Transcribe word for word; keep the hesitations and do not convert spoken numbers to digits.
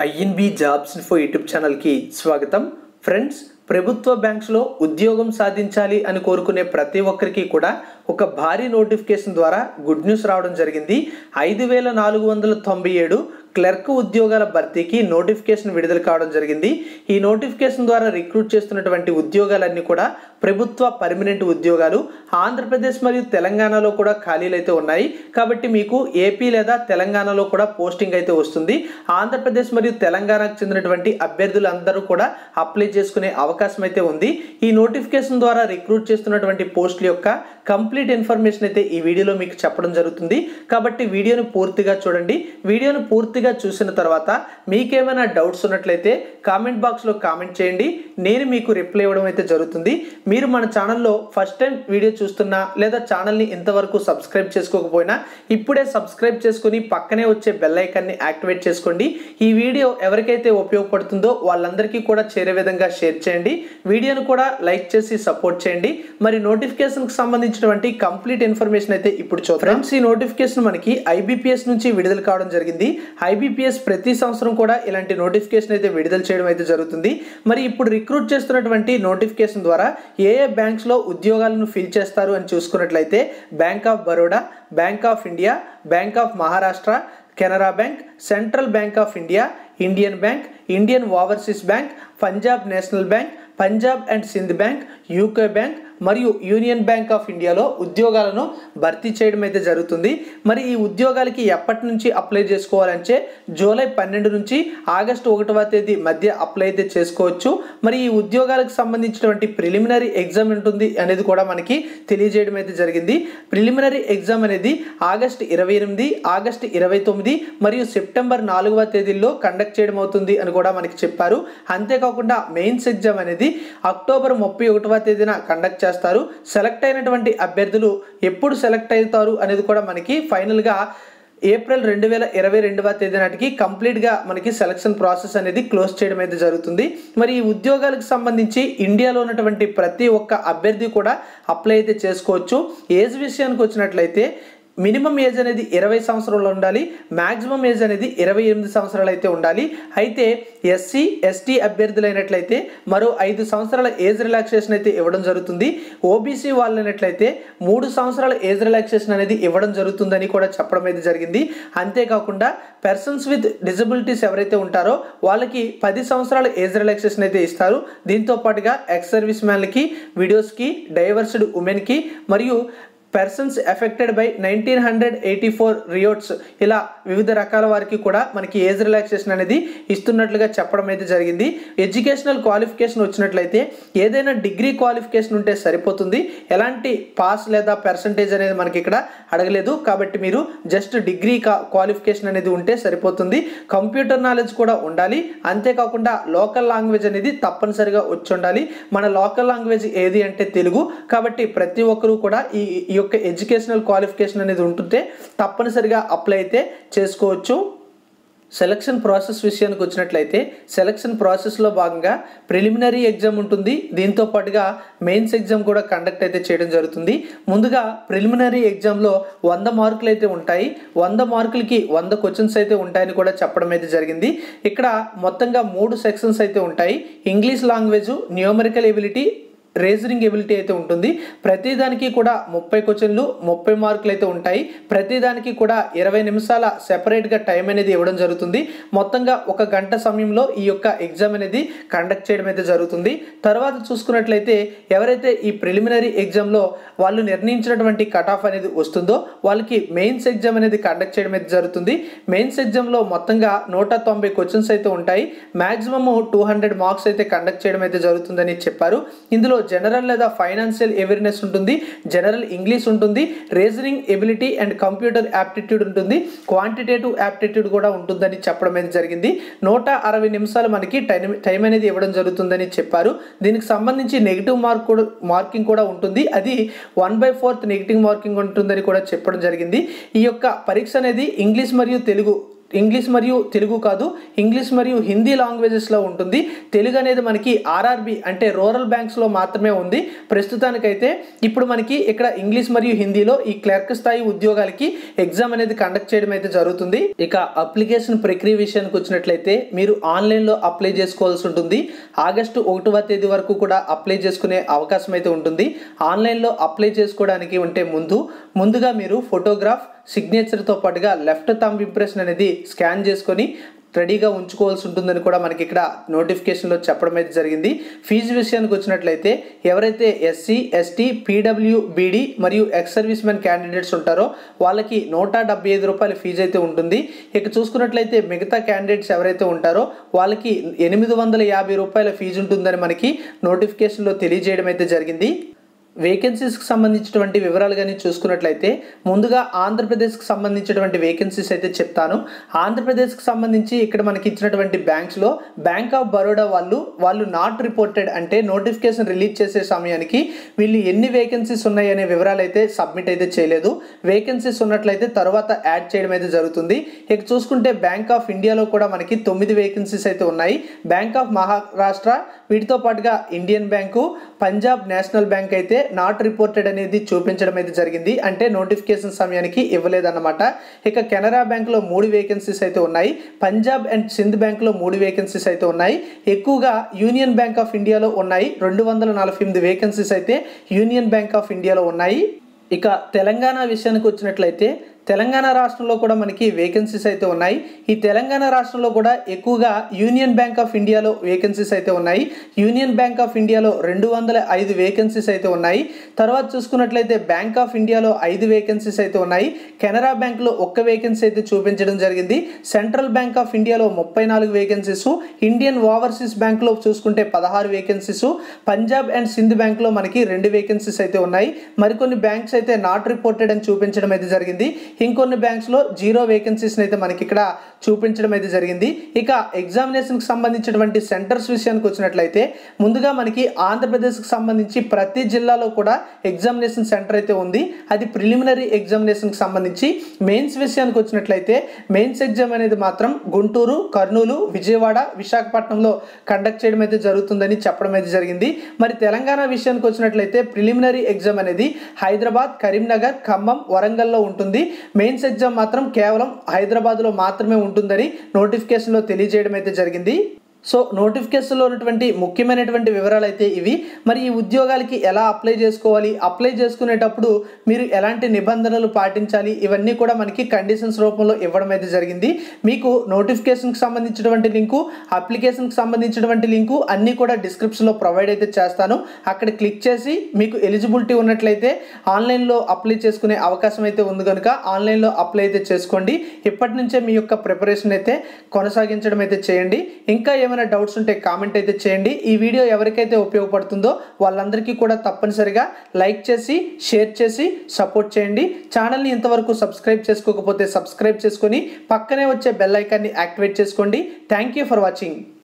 INB jobs info YouTube ఛానల్కి స్వాగతం. Friends, ప్రభుత్వ బ్యాంక్స్లో ఉద్యోగం సాధించాలి అని కోరుకునే ప్రతి ఒక్కరికి కూడా ఒక భారీ నోటిఫికేషన్ ద్వారా గుడ్ న్యూస్ రావడం జరిగింది. ఐదు వేల నాలుగు వందల తొంభై ఏడు క్లర్క్ ఉద్యోగాల భర్తీకి నోటిఫికేషన్ విడుదల కావడం జరిగింది. ఈ నోటిఫికేషన్ ద్వారా రిక్రూట్ చేస్తున్నటువంటి ఉద్యోగాలన్నీ కూడా ప్రభుత్వ పర్మనెంట్ ఉద్యోగాలు. ఆంధ్రప్రదేశ్ మరియు తెలంగాణలో కూడా ఖాళీలు అయితే ఉన్నాయి. కాబట్టి మీకు ఏపీ లేదా తెలంగాణలో కూడా పోస్టింగ్ అయితే వస్తుంది. ఆంధ్రప్రదేశ్ మరియు తెలంగాణకు చెందినటువంటి అభ్యర్థులందరూ కూడా అప్లై చేసుకునే అవకాశం అయితే ఉంది. ఈ నోటిఫికేషన్ ద్వారా రిక్రూట్ చేస్తున్నటువంటి పోస్టుల యొక్క కంప్లీట్ ఇన్ఫర్మేషన్ అయితే ఈ వీడియోలో మీకు చెప్పడం జరుగుతుంది. కాబట్టి వీడియోను పూర్తిగా చూడండి. వీడియోను పూర్తిగా చూసిన తర్వాత మీకేమైనా డౌట్స్ ఉన్నట్లయితే కామెంట్ బాక్స్లో కామెంట్ చేయండి. నేను మీకు రిప్లై ఇవ్వడం అయితే జరుగుతుంది. మీరు మన ఛానల్లో ఫస్ట్ టైం వీడియో చూస్తున్నా లేదా ఛానల్ని ఇంతవరకు సబ్స్క్రైబ్ చేసుకోకపోయినా ఇప్పుడే సబ్స్క్రైబ్ చేసుకుని పక్కనే వచ్చే బెల్ ఐకాన్ని యాక్టివేట్ చేసుకోండి. ఈ వీడియో ఎవరికైతే ఉపయోగపడుతుందో వాళ్ళందరికీ కూడా చేరే విధంగా షేర్ చేయండి. వీడియోను కూడా లైక్ చేసి సపోర్ట్ చేయండి. మరి నోటిఫికేషన్కి సంబంధించినటువంటి కంప్లీట్ ఇన్ఫర్మేషన్ అయితే ఇప్పుడు చూద్దాం. ఫ్రెండ్స్, ఈ నోటిఫికేషన్ మనకి ఐబీపీఎస్ నుంచి విడుదల కావడం జరిగింది. ఐబీపీఎస్ ప్రతి సంవత్సరం కూడా ఇలాంటి నోటిఫికేషన్ అయితే విడుదల చేయడం అయితే జరుగుతుంది. మరి ఇప్పుడు రిక్రూట్ చేస్తున్నటువంటి నోటిఫికేషన్ ద్వారా ఏ ఏ బ్యాంక్స్లో ఉద్యోగాలను ఫిల్ చేస్తారు అని చూసుకున్నట్లయితే bank of Baroda, bank of India, bank of Maharashtra, Canara bank, central bank of India, Indian bank, Indian overseas bank, Punjab national bank, Punjab and Sindh bank, UK bank మరియు యూనియన్ బ్యాంక్ ఆఫ్ ఇండియాలో ఉద్యోగాలను భర్తీ చేయడం అయితే జరుగుతుంది. మరి ఈ ఉద్యోగాలకి ఎప్పటి నుంచి అప్లై చేసుకోవాలంటే జూలై పన్నెండు నుంచి ఆగస్టు ఒకటవ తేదీ మధ్య అప్లై అయితే చేసుకోవచ్చు. మరి ఈ ఉద్యోగాలకు సంబంధించినటువంటి ప్రిలిమినరీ ఎగ్జామ్ ఉంటుంది అనేది కూడా మనకి తెలియజేయడం అయితే జరిగింది. ప్రిలిమినరీ ఎగ్జామ్ అనేది ఆగస్టు ఇరవై ఎనిమిది, ఆగస్టు ఇరవై తొమ్మిది మరియు సెప్టెంబర్ నాలుగవ తేదీల్లో కండక్ట్ చేయడం అవుతుంది అని కూడా మనకి చెప్పారు. అంతేకాకుండా మెయిన్స్ ఎగ్జామ్ అనేది అక్టోబర్ ముప్పై ఒకటవ తేదీన కండక్ట్ చేస్తారు. సెలెక్ట్ అయినటువంటి అభ్యర్థులు ఎప్పుడు సెలెక్ట్ అవుతారు అనేది కూడా మనకి ఫైనల్గా ఏప్రిల్ రెండు వేల ఇరవై రెండవ తేదీ నాటికి కంప్లీట్గా మనకి సెలక్షన్ ప్రాసెస్ అనేది క్లోజ్ చేయడం అయితే జరుగుతుంది. మరి ఈ ఉద్యోగాలకు సంబంధించి ఇండియాలో ఉన్నటువంటి ప్రతి ఒక్క అభ్యర్థి కూడా అప్లై అయితే చేసుకోవచ్చు. ఏజ్ విషయానికి వచ్చినట్లయితే మినిమం ఏజ్ అనేది ఇరవై సంవత్సరాలు ఉండాలి. మ్యాక్సిమం ఏజ్ అనేది ఇరవై ఎనిమిది సంవత్సరాలు అయితే ఉండాలి. అయితే ఎస్సీ ఎస్టీ అభ్యర్థులైనట్లయితే మరో ఐదు సంవత్సరాల ఏజ్ రిలాక్సేషన్ అయితే ఇవ్వడం జరుగుతుంది. ఓబీసీ వాళ్ళైనట్లయితే మూడు సంవత్సరాల ఏజ్ రిలాక్సేషన్ అనేది ఇవ్వడం జరుగుతుందని కూడా చెప్పడం అయితే జరిగింది. అంతేకాకుండా పర్సన్స్ విత్ డిజబిలిటీస్ ఎవరైతే ఉంటారో వాళ్ళకి పది సంవత్సరాల ఏజ్ రిలాక్సేషన్ అయితే ఇస్తారు. దీంతో పాటుగా ఎక్స్ సర్వీస్ మ్యాన్లకి, విడోస్కి, డైవర్స్డ్ ఉమెన్కి మరియు persons affected by nineteen hundred eighty four riots ఇలా వివిధ రకాల వారికి కూడా మనకి ఏజ్ రిలాక్సేషన్ అనేది ఇస్తున్నట్లుగా చెప్పడం అయితే జరిగింది. ఎడ్యుకేషనల్ క్వాలిఫికేషన్ వచ్చినట్లయితే ఏదైనా డిగ్రీ క్వాలిఫికేషన్ ఉంటే సరిపోతుంది. ఎలాంటి పాస్ లేదా పర్సంటేజ్ అనేది మనకి ఇక్కడ అడగలేదు. కాబట్టి మీరు జస్ట్ డిగ్రీ క్వాలిఫికేషన్ అనేది ఉంటే సరిపోతుంది. కంప్యూటర్ నాలెడ్జ్ కూడా ఉండాలి. అంతేకాకుండా లోకల్ లాంగ్వేజ్ అనేది తప్పనిసరిగా వచ్చి ఉండాలి. మన లోకల్ లాంగ్వేజ్ ఏది అంటే తెలుగు. కాబట్టి ప్రతి ఒక్కరూ కూడా ఈ ఈ యొక్క ఎడ్యుకేషనల్ క్వాలిఫికేషన్ అనేది ఉంటుంటే తప్పనిసరిగా అప్లై అయితే చేసుకోవచ్చు. సెలక్షన్ ప్రాసెస్ విషయానికి వచ్చినట్లయితే సెలక్షన్ ప్రాసెస్లో భాగంగా ప్రిలిమినరీ ఎగ్జామ్ ఉంటుంది. దీంతో పాటుగా మెయిన్స్ ఎగ్జామ్ కూడా కండక్ట్ అయితే చేయడం జరుగుతుంది. ముందుగా ప్రిలిమినరీ ఎగ్జామ్లో వంద మార్కులు అయితే ఉంటాయి. వంద మార్కులకి వంద క్వశ్చన్స్ అయితే ఉంటాయని కూడా చెప్పడం అయితే జరిగింది. ఇక్కడ మొత్తంగా మూడు సెక్షన్స్ అయితే ఉంటాయి. English language, numerical ability, reasoning ability అయితే ఉంటుంది. ప్రతిదానికి కూడా ముప్పై క్వశ్చన్లు, ముప్పై మార్కులు అయితే ఉంటాయి. ప్రతిదానికి కూడా ఇరవై నిమిషాల సెపరేట్గా టైం అనేది ఇవ్వడం జరుగుతుంది. మొత్తంగా ఒక గంట సమయంలో ఈ యొక్క ఎగ్జామ్ అనేది కండక్ట్ చేయడం అయితే జరుగుతుంది. తర్వాత చూసుకున్నట్లయితే ఎవరైతే ఈ ప్రిలిమినరీ ఎగ్జామ్లో వాళ్ళు నిర్ణయించినటువంటి కట్ ఆఫ్ అనేది వస్తుందో వాళ్ళకి మెయిన్స్ ఎగ్జామ్ అనేది కండక్ట్ చేయడం అయితే జరుగుతుంది. మెయిన్స్ ఎగ్జామ్లో మొత్తంగా నూట తొంభై క్వశ్చన్స్ అయితే ఉంటాయి. మ్యాక్సిమమ్ టూ హండ్రెడ్ మార్క్స్ అయితే కండక్ట్ చేయడం అయితే జరుగుతుందని చెప్పారు. ఇందులో జనరల్ లేదా ఫైనాన్షియల్ అవేర్నెస్ ఉంటుంది, జనరల్ ఇంగ్లీష్ ఉంటుంది, reasoning ability and computer aptitude ఉంటుంది, క్వాంటిటేటివ్ యాప్టిట్యూడ్ కూడా ఉంటుందని చెప్పడం అయితే జరిగింది. నూట అరవై నిమిషాలు మనకి టైం టైం అనేది ఇవ్వడం జరుగుతుందని చెప్పారు. దీనికి సంబంధించి నెగిటివ్ మార్క్ కూడా మార్కింగ్ కూడా ఉంటుంది. అది one by fourth negative marking ఉంటుందని కూడా చెప్పడం జరిగింది. ఈ యొక్క పరీక్ష అనేది ఇంగ్లీష్ మరియు తెలుగు ఇంగ్లీష్ మరియు తెలుగు కాదు, ఇంగ్లీష్ మరియు హిందీ లాంగ్వేజెస్లో ఉంటుంది. తెలుగు అనేది మనకి ఆర్ఆర్బి అంటే రూరల్ బ్యాంక్స్లో మాత్రమే ఉంది ప్రస్తుతానికైతే. ఇప్పుడు మనకి ఇక్కడ ఇంగ్లీష్ మరియు హిందీలో ఈ క్లర్క్ స్థాయి ఉద్యోగాలకి ఎగ్జామ్ అనేది కండక్ట్ చేయడం అయితే జరుగుతుంది. ఇక అప్లికేషన్ ప్రక్రియ విషయానికి వచ్చినట్లయితే మీరు ఆన్లైన్లో అప్లై చేసుకోవాల్సి ఉంటుంది. ఆగస్టు ఒకటవ తేదీ వరకు కూడా అప్లై చేసుకునే అవకాశం అయితే ఉంటుంది. ఆన్లైన్లో అప్లై చేసుకోవడానికి ఉంటే ముందు ముందుగా మీరు ఫోటోగ్రాఫ్, సిగ్నేచర్తో పాటుగా లెఫ్ట్ థంబ్ ఇంప్రెషన్ అనేది స్కాన్ చేసుకొని రెడీగా ఉంచుకోవాల్సి ఉంటుందని కూడా మనకి ఇక్కడ నోటిఫికేషన్లో చెప్పడం అయితే జరిగింది. ఫీజు విషయానికి వచ్చినట్లయితే ఎవరైతే ఎస్సీ, ఎస్టీ, పీడబ్ల్యూబీడీ మరియు ఎక్స్ సర్వీస్ మెన్ క్యాండిడేట్స్ ఉంటారో వాళ్ళకి నూట డెబ్బై ఐదు రూపాయల ఫీజు అయితే ఉంటుంది. ఇక చూసుకున్నట్లయితే మిగతా క్యాండిడేట్స్ ఎవరైతే ఉంటారో వాళ్ళకి ఎనిమిది వందల యాభై రూపాయల ఫీజు ఉంటుందని మనకి నోటిఫికేషన్లో తెలియజేయడం అయితే జరిగింది. వేకెన్సీస్కి సంబంధించినటువంటి వివరాలు కానీ చూసుకున్నట్లయితే ముందుగా ఆంధ్రప్రదేశ్కి సంబంధించినటువంటి వేకెన్సీస్ అయితే చెప్తాను. ఆంధ్రప్రదేశ్కి సంబంధించి ఇక్కడ మనకి ఇచ్చినటువంటి బ్యాంక్స్లో బ్యాంక్ ఆఫ్ బరోడా వాళ్ళు వాళ్ళు నాట్ రిపోర్టెడ్ అంటే నోటిఫికేషన్ రిలీజ్ చేసే సమయానికి వీళ్ళు ఎన్ని వేకెన్సీస్ ఉన్నాయి అనే వివరాలు అయితే సబ్మిట్ అయితే చేయలేదు. వేకెన్సీస్ ఉన్నట్లయితే తర్వాత యాడ్ చేయడం అయితే జరుగుతుంది. ఇక చూసుకుంటే బ్యాంక్ ఆఫ్ ఇండియాలో కూడా మనకి తొమ్మిది వేకెన్సీస్ అయితే ఉన్నాయి. బ్యాంక్ ఆఫ్ మహారాష్ట్ర, వీటితో పాటుగా Indian bank, Punjab national bank అయితే నాట్ రిపోర్టెడ్ అనేది చూపించడం అయితే జరిగింది, అంటే నోటిఫికేషన్ సమయానికి ఇవ్వలేదన్నమాట. ఇక కెనరా బ్యాంక్లో మూడు వేకెన్సీస్ అయితే ఉన్నాయి. పంజాబ్ అండ్ సింధ్ బ్యాంక్లో మూడు వేకెన్సీస్ అయితే ఉన్నాయి. ఎక్కువగా యూనియన్ బ్యాంక్ ఆఫ్ ఇండియాలో ఉన్నాయి. రెండు వందల నలభై ఎనిమిది వేకెన్సీస్ అయితే యూనియన్ బ్యాంక్ ఆఫ్ ఇండియాలో ఉన్నాయి. ఇక తెలంగాణ విషయానికి వచ్చినట్లయితే తెలంగాణ రాష్ట్రంలో కూడా మనకి వేకెన్సీస్ అయితే ఉన్నాయి. ఈ తెలంగాణ రాష్ట్రంలో కూడా ఎక్కువగా యూనియన్ బ్యాంక్ ఆఫ్ ఇండియాలో వేకెన్సీస్ అయితే ఉన్నాయి. యూనియన్ బ్యాంక్ ఆఫ్ ఇండియాలో రెండు వందల ఐదు వేకెన్సీస్ అయితే ఉన్నాయి. తర్వాత చూసుకున్నట్లయితే బ్యాంక్ ఆఫ్ ఇండియాలో ఐదు వేకెన్సీస్ అయితే ఉన్నాయి. కెనరా బ్యాంక్లో ఒక్క వేకెన్సీ అయితే చూపించడం జరిగింది. సెంట్రల్ బ్యాంక్ ఆఫ్ ఇండియాలో ముప్పై నాలుగు వేకెన్సీస్, ఇండియన్ ఓవర్సీస్ బ్యాంక్లో చూసుకుంటే పదహారు వేకెన్సీస్, పంజాబ్ అండ్ సింధ్ బ్యాంక్లో మనకి రెండు వేకెన్సీస్ అయితే ఉన్నాయి. మరికొన్ని బ్యాంక్స్ అయితే నాట్ రిపోర్టెడ్ అని చూపించడం అయితే జరిగింది. ఇంకొన్ని బ్యాంక్స్లో జీరో వేకెన్సీస్ని అయితే మనకి ఇక్కడ చూపించడం అయితే జరిగింది. ఇక ఎగ్జామినేషన్కి సంబంధించినటువంటి సెంటర్స్ విషయానికి వచ్చినట్లయితే ముందుగా మనకి ఆంధ్రప్రదేశ్కి సంబంధించి ప్రతి జిల్లాలో కూడా ఎగ్జామినేషన్ సెంటర్ అయితే ఉంది. అది ప్రిలిమినరీ ఎగ్జామినేషన్కి సంబంధించి. మెయిన్స్ విషయానికి వచ్చినట్లయితే మెయిన్స్ ఎగ్జామ్ అనేది మాత్రం గుంటూరు, కర్నూలు, విజయవాడ, విశాఖపట్నంలో కండక్ట్ చేయడం అయితే జరుగుతుందని చెప్పడం అయితే జరిగింది. మరి తెలంగాణ విషయానికి వచ్చినట్లయితే ప్రిలిమినరీ ఎగ్జామ్ అనేది హైదరాబాద్, కరీంనగర్, ఖమ్మం, వరంగల్లో ఉంటుంది. మెయిన్స్ ఎగ్జామ్ మాత్రం కేవలం హైదరాబాద్లో మాత్రమే ఉంటుందని నోటిఫికేషన్లో తెలియజేయడం అయితే జరిగింది. సో నోటిఫికేషన్లో ఉన్నటువంటి ముఖ్యమైనటువంటి వివరాలు అయితే ఇవి. మరి ఈ ఉద్యోగాలకి ఎలా అప్లై చేసుకోవాలి, అప్లై చేసుకునేటప్పుడు మీరు ఎలాంటి నిబంధనలు పాటించాలి, ఇవన్నీ కూడా మనకి కండిషన్స్ రూపంలో ఇవ్వడం అయితే జరిగింది. మీకు నోటిఫికేషన్కి సంబంధించినటువంటి లింకు, అప్లికేషన్కి సంబంధించినటువంటి లింకు అన్నీ కూడా డిస్క్రిప్షన్లో ప్రొవైడ్ అయితే చేస్తాను. అక్కడ క్లిక్ చేసి మీకు ఎలిజిబిలిటీ ఉన్నట్లయితే ఆన్లైన్లో అప్లై చేసుకునే అవకాశం అయితే ఉంది కనుక ఆన్లైన్లో అప్లై అయితే చేసుకోండి. ఇప్పటి నుంచే మీ యొక్క ప్రిపరేషన్ అయితే కొనసాగించడం అయితే చేయండి. ఇంకా ఏమైనా డౌట్స్ ఉంటే కామెంట్ అయితే చేయండి. ఈ వీడియో ఎవరికైతే ఉపయోగపడుతుందో వాళ్ళందరికీ కూడా తప్పనిసరిగా లైక్ చేసి షేర్ చేసి సపోర్ట్ చేయండి. ఛానల్ని ఇంతవరకు సబ్స్క్రైబ్ చేసుకోకపోతే సబ్స్క్రైబ్ చేసుకొని పక్కనే వచ్చే బెల్ ఐకాన్ని యాక్టివేట్ చేసుకోండి. Thank you for watching.